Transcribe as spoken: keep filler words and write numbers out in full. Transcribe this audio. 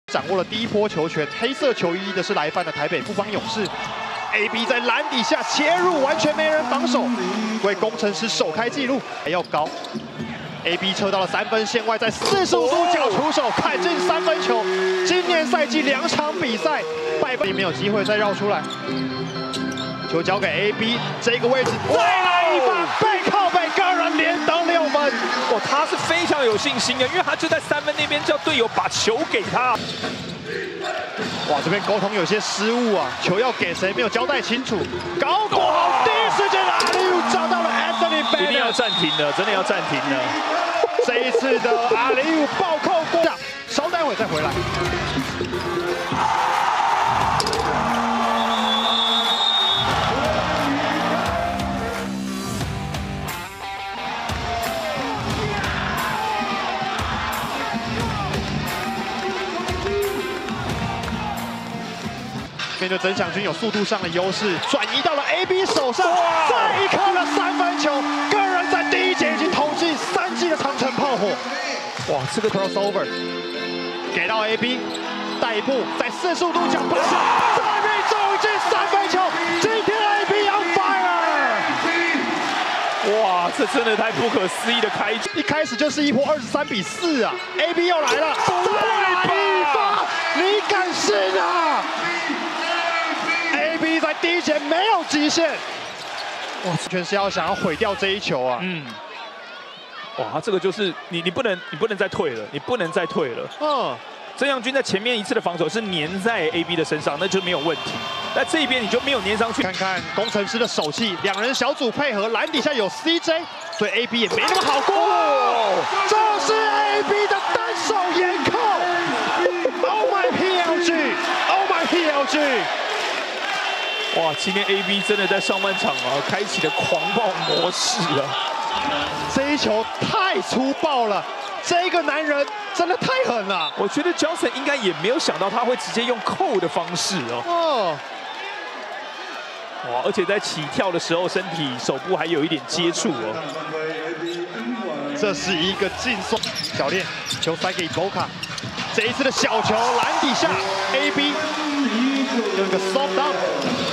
掌握了第一波球权，黑色球衣的是来犯的台北富邦勇士。A B 在篮底下切入，完全没人防守，为工程师首开纪录，还要高。A B 撤到了三分线外，在四十五度角出手，看进三分球。今年赛季两场比赛，百分没有机会再绕出来。球交给 A B 这个位置，再来一发背靠背，个人连得六分。 哇，他是非常有信心的，因为他就在三分那边叫队友把球给他。 哇，这边沟通有些失误啊，球要给谁没有交代清楚。高国豪第一时间的阿里乌找到了 Anthony Bennett， 一定要暂停了，真的要暂停了。 这一次的阿里乌暴扣过，稍待会再回来。面对曾祥军有速度上的优势，转移到了 A B 手上，再一颗的三分球，个人在第一节已经投进三记的长城炮火。哇，这个 crossover 给到 A B， 带一步在四十五度角喷射，再命中进三分球，今天 A B on fire！ 哇，这真的太不可思议的开局， 一开始就是一波二十三比四啊 ，A B 又来了，再来一发，你敢信啊？ A B 在第一节没有极限，哇！全是要想要毁掉这一球啊！ 嗯，哇，他这个就是你，你不能，你不能再退了，你不能再退了。嗯，曾祥军在前面一次的防守是粘在 A B 的身上，那就没有问题。那这一边你就没有粘上去。 看看工程师的手气，两人小组配合，篮底下有 C J， 所以 A B 也没那么好过。哦、这是 A B 的单手严扣 ！Oh my P L G！Oh my P L G！ 哇，今天 A B 真的在上半场啊，开启了狂暴模式啊！ 这一球太粗暴了，这个男人真的太狠了。 我觉得 Johnson 应该也没有想到他会直接用扣的方式哦。哦。哇，而且在起跳的时候，身体手部还有一点接触哦。 这是一个劲送，小练球塞给 Boca， 这一次的小球篮底下 ，A B 用一个 soft down。